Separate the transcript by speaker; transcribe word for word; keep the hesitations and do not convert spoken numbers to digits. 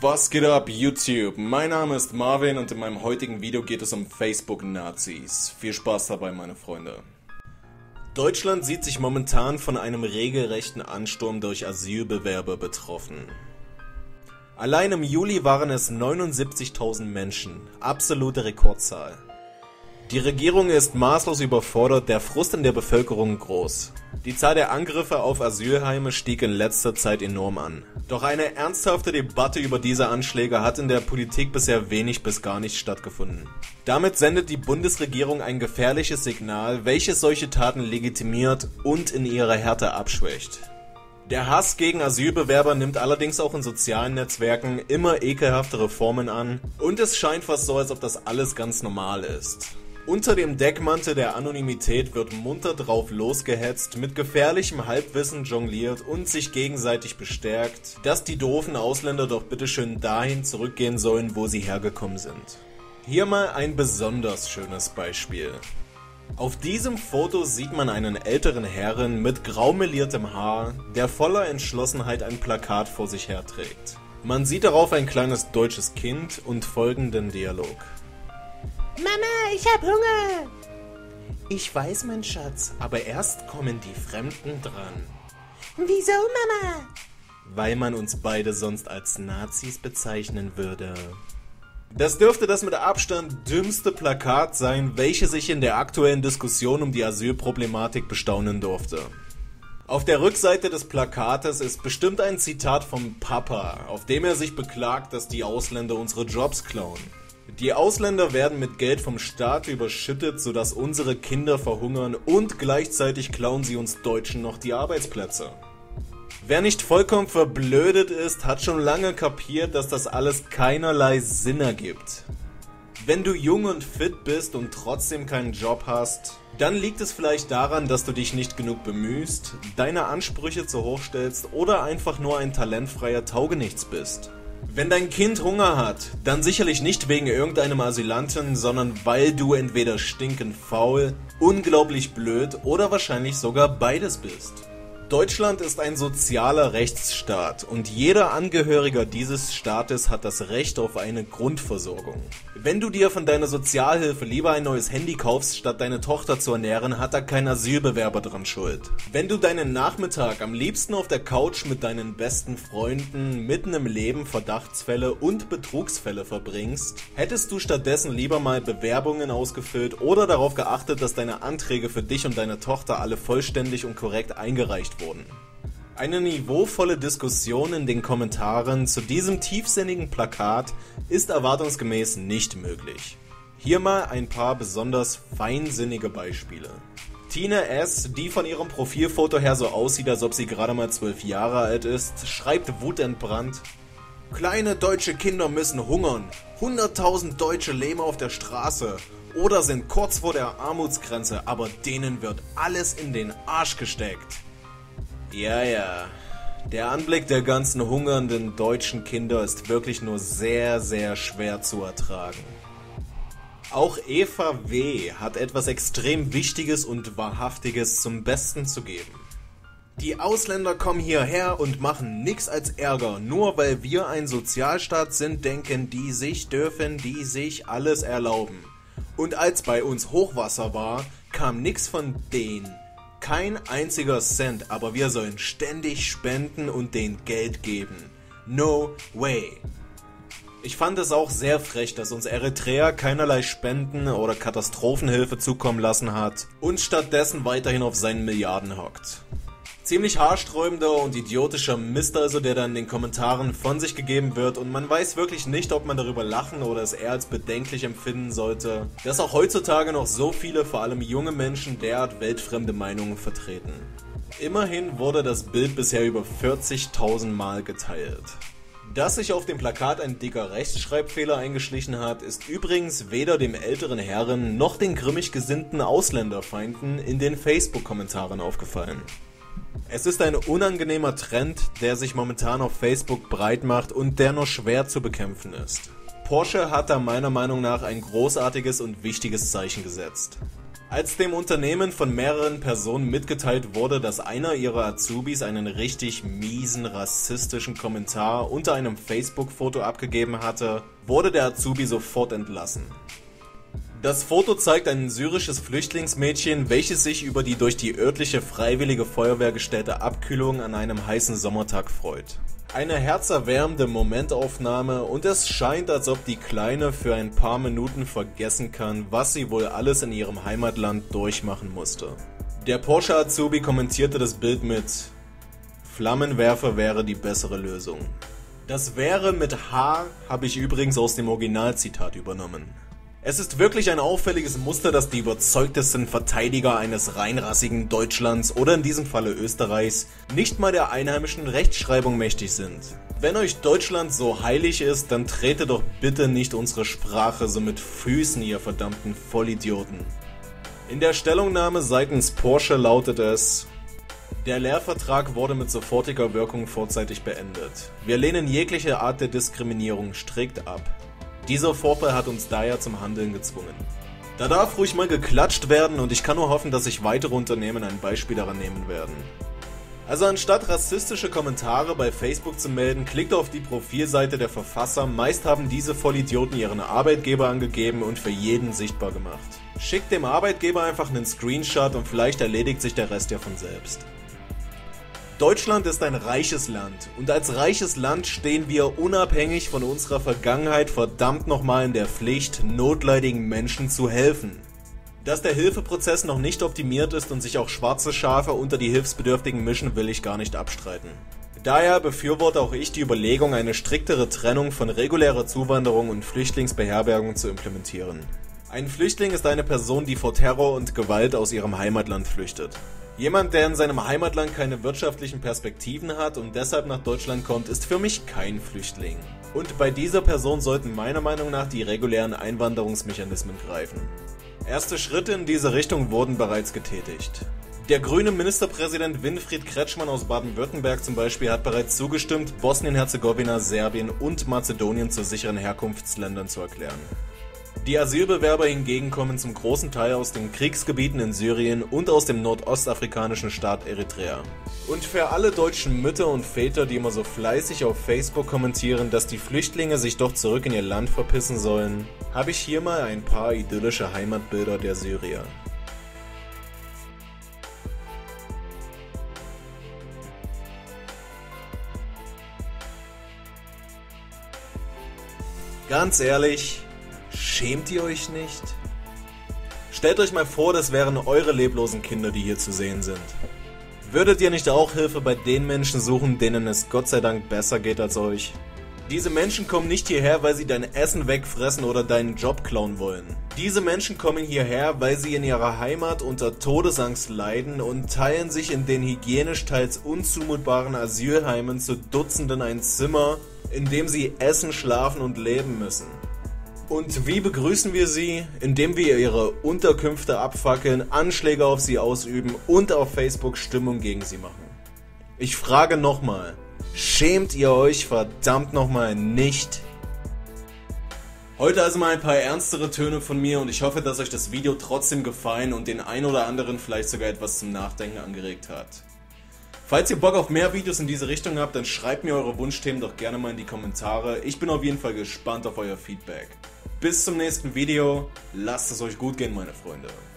Speaker 1: Was geht ab, YouTube? Mein Name ist Marvin und in meinem heutigen Video geht es um Facebook-Nazis. Viel Spaß dabei, meine Freunde. Deutschland sieht sich momentan von einem regelrechten Ansturm durch Asylbewerber betroffen. Allein im Juli waren es neunundsiebzigtausend Menschen, absolute Rekordzahl. Die Regierung ist maßlos überfordert, der Frust in der Bevölkerung groß. Die Zahl der Angriffe auf Asylheime stieg in letzter Zeit enorm an. Doch eine ernsthafte Debatte über diese Anschläge hat in der Politik bisher wenig bis gar nicht stattgefunden. Damit sendet die Bundesregierung ein gefährliches Signal, welches solche Taten legitimiert und in ihrer Härte abschwächt. Der Hass gegen Asylbewerber nimmt allerdings auch in sozialen Netzwerken immer ekelhaftere Formen an und es scheint fast so, als ob das alles ganz normal ist. Unter dem Deckmantel der Anonymität wird munter drauf losgehetzt, mit gefährlichem Halbwissen jongliert und sich gegenseitig bestärkt, dass die doofen Ausländer doch bitteschön dahin zurückgehen sollen, wo sie hergekommen sind. Hier mal ein besonders schönes Beispiel. Auf diesem Foto sieht man einen älteren Herren mit grau meliertem Haar, der voller Entschlossenheit ein Plakat vor sich herträgt. Man sieht darauf ein kleines deutsches Kind und folgenden Dialog.
Speaker 2: Mama, ich hab Hunger!
Speaker 1: Ich weiß, mein Schatz, aber erst kommen die Fremden dran.
Speaker 2: Wieso, Mama?
Speaker 1: Weil man uns beide sonst als Nazis bezeichnen würde. Das dürfte das mit Abstand dümmste Plakat sein, welches sich in der aktuellen Diskussion um die Asylproblematik bestaunen durfte. Auf der Rückseite des Plakates ist bestimmt ein Zitat vom Papa, auf dem er sich beklagt, dass die Ausländer unsere Jobs klauen. Die Ausländer werden mit Geld vom Staat überschüttet, sodass unsere Kinder verhungern und gleichzeitig klauen sie uns Deutschen noch die Arbeitsplätze. Wer nicht vollkommen verblödet ist, hat schon lange kapiert, dass das alles keinerlei Sinn ergibt. Wenn du jung und fit bist und trotzdem keinen Job hast, dann liegt es vielleicht daran, dass du dich nicht genug bemühst, deine Ansprüche zu hoch stellst oder einfach nur ein talentfreier Taugenichts bist. Wenn dein Kind Hunger hat, dann sicherlich nicht wegen irgendeinem Asylanten, sondern weil du entweder stinkend faul, unglaublich blöd oder wahrscheinlich sogar beides bist. Deutschland ist ein sozialer Rechtsstaat und jeder Angehöriger dieses Staates hat das Recht auf eine Grundversorgung. Wenn du dir von deiner Sozialhilfe lieber ein neues Handy kaufst, statt deine Tochter zu ernähren, hat da kein Asylbewerber dran Schuld. Wenn du deinen Nachmittag am liebsten auf der Couch mit deinen besten Freunden mitten im Leben Verdachtsfälle und Betrugsfälle verbringst, hättest du stattdessen lieber mal Bewerbungen ausgefüllt oder darauf geachtet, dass deine Anträge für dich und deine Tochter alle vollständig und korrekt eingereicht wurden. Eine niveauvolle Diskussion in den Kommentaren zu diesem tiefsinnigen Plakat ist erwartungsgemäß nicht möglich. Hier mal ein paar besonders feinsinnige Beispiele. Tina S., die von ihrem Profilfoto her so aussieht, als ob sie gerade mal zwölf Jahre alt ist, schreibt wutentbrannt: Kleine deutsche Kinder müssen hungern, hunderttausend Deutsche leben auf der Straße oder sind kurz vor der Armutsgrenze, aber denen wird alles in den Arsch gesteckt. Ja, ja, der Anblick der ganzen hungernden deutschen Kinder ist wirklich nur sehr, sehr schwer zu ertragen. Auch Eva W. hat etwas extrem Wichtiges und Wahrhaftiges zum Besten zu geben. Die Ausländer kommen hierher und machen nix als Ärger, nur weil wir ein Sozialstaat sind, denken die sich, dürfen die sich alles erlauben. Und als bei uns Hochwasser war, kam nix von denen. Kein einziger Cent, aber wir sollen ständig spenden und denen Geld geben. No way. Ich fand es auch sehr frech, dass uns Eritrea keinerlei Spenden oder Katastrophenhilfe zukommen lassen hat und stattdessen weiterhin auf seinen Milliarden hockt. Ziemlich haarsträubender und idiotischer Mist also, der dann in den Kommentaren von sich gegeben wird und man weiß wirklich nicht, ob man darüber lachen oder es eher als bedenklich empfinden sollte, dass auch heutzutage noch so viele, vor allem junge Menschen, derart weltfremde Meinungen vertreten. Immerhin wurde das Bild bisher über vierzigtausend Mal geteilt. Dass sich auf dem Plakat ein dicker Rechtschreibfehler eingeschlichen hat, ist übrigens weder dem älteren Herren noch den grimmig gesinnten Ausländerfeinden in den Facebook-Kommentaren aufgefallen. Es ist ein unangenehmer Trend, der sich momentan auf Facebook breit macht und der nur schwer zu bekämpfen ist. Porsche hat da meiner Meinung nach ein großartiges und wichtiges Zeichen gesetzt. Als dem Unternehmen von mehreren Personen mitgeteilt wurde, dass einer ihrer Azubis einen richtig miesen rassistischen Kommentar unter einem Facebook-Foto abgegeben hatte, wurde der Azubi sofort entlassen. Das Foto zeigt ein syrisches Flüchtlingsmädchen, welches sich über die durch die örtliche Freiwillige Feuerwehr gestellte Abkühlung an einem heißen Sommertag freut. Eine herzerwärmende Momentaufnahme und es scheint, als ob die Kleine für ein paar Minuten vergessen kann, was sie wohl alles in ihrem Heimatland durchmachen musste. Der Porsche Azubi kommentierte das Bild mit: Flammenwerfer wäre die bessere Lösung. Das wäre mit H habe ich übrigens aus dem Originalzitat übernommen. Es ist wirklich ein auffälliges Muster, dass die überzeugtesten Verteidiger eines reinrassigen Deutschlands oder in diesem Falle Österreichs nicht mal der einheimischen Rechtschreibung mächtig sind. Wenn euch Deutschland so heilig ist, dann tretet doch bitte nicht unsere Sprache so mit Füßen, ihr verdammten Vollidioten. In der Stellungnahme seitens Porsche lautet es: Der Lehrvertrag wurde mit sofortiger Wirkung vorzeitig beendet. Wir lehnen jegliche Art der Diskriminierung strikt ab. Dieser Vorfall hat uns daher zum Handeln gezwungen. Da darf ruhig mal geklatscht werden und ich kann nur hoffen, dass sich weitere Unternehmen ein Beispiel daran nehmen werden. Also anstatt rassistische Kommentare bei Facebook zu melden, klickt auf die Profilseite der Verfasser, meist haben diese Vollidioten ihren Arbeitgeber angegeben und für jeden sichtbar gemacht. Schickt dem Arbeitgeber einfach einen Screenshot und vielleicht erledigt sich der Rest ja von selbst. Deutschland ist ein reiches Land und als reiches Land stehen wir unabhängig von unserer Vergangenheit verdammt nochmal in der Pflicht, notleidigen Menschen zu helfen. Dass der Hilfeprozess noch nicht optimiert ist und sich auch schwarze Schafe unter die Hilfsbedürftigen mischen, will ich gar nicht abstreiten. Daher befürworte auch ich die Überlegung, eine striktere Trennung von regulärer Zuwanderung und Flüchtlingsbeherbergung zu implementieren. Ein Flüchtling ist eine Person, die vor Terror und Gewalt aus ihrem Heimatland flüchtet. Jemand, der in seinem Heimatland keine wirtschaftlichen Perspektiven hat und deshalb nach Deutschland kommt, ist für mich kein Flüchtling. Und bei dieser Person sollten meiner Meinung nach die regulären Einwanderungsmechanismen greifen. Erste Schritte in diese Richtung wurden bereits getätigt. Der grüne Ministerpräsident Winfried Kretschmann aus Baden-Württemberg zum Beispiel hat bereits zugestimmt, Bosnien-Herzegowina, Serbien und Mazedonien zu sicheren Herkunftsländern zu erklären. Die Asylbewerber hingegen kommen zum großen Teil aus den Kriegsgebieten in Syrien und aus dem nordostafrikanischen Staat Eritrea. Und für alle deutschen Mütter und Väter, die immer so fleißig auf Facebook kommentieren, dass die Flüchtlinge sich doch zurück in ihr Land verpissen sollen, habe ich hier mal ein paar idyllische Heimatbilder der Syrier. Ganz ehrlich, schämt ihr euch nicht? Stellt euch mal vor, das wären eure leblosen Kinder, die hier zu sehen sind. Würdet ihr nicht auch Hilfe bei den Menschen suchen, denen es Gott sei Dank besser geht als euch? Diese Menschen kommen nicht hierher, weil sie dein Essen wegfressen oder deinen Job klauen wollen. Diese Menschen kommen hierher, weil sie in ihrer Heimat unter Todesangst leiden und teilen sich in den hygienisch teils unzumutbaren Asylheimen zu Dutzenden ein Zimmer, in dem sie essen, schlafen und leben müssen. Und wie begrüßen wir sie? Indem wir ihre Unterkünfte abfackeln, Anschläge auf sie ausüben und auf Facebook Stimmung gegen sie machen. Ich frage nochmal, schämt ihr euch verdammt nochmal nicht? Heute also mal ein paar ernstere Töne von mir und ich hoffe, dass euch das Video trotzdem gefallen und den ein oder anderen vielleicht sogar etwas zum Nachdenken angeregt hat. Falls ihr Bock auf mehr Videos in diese Richtung habt, dann schreibt mir eure Wunschthemen doch gerne mal in die Kommentare. Ich bin auf jeden Fall gespannt auf euer Feedback. Bis zum nächsten Video. Lasst es euch gut gehen, meine Freunde.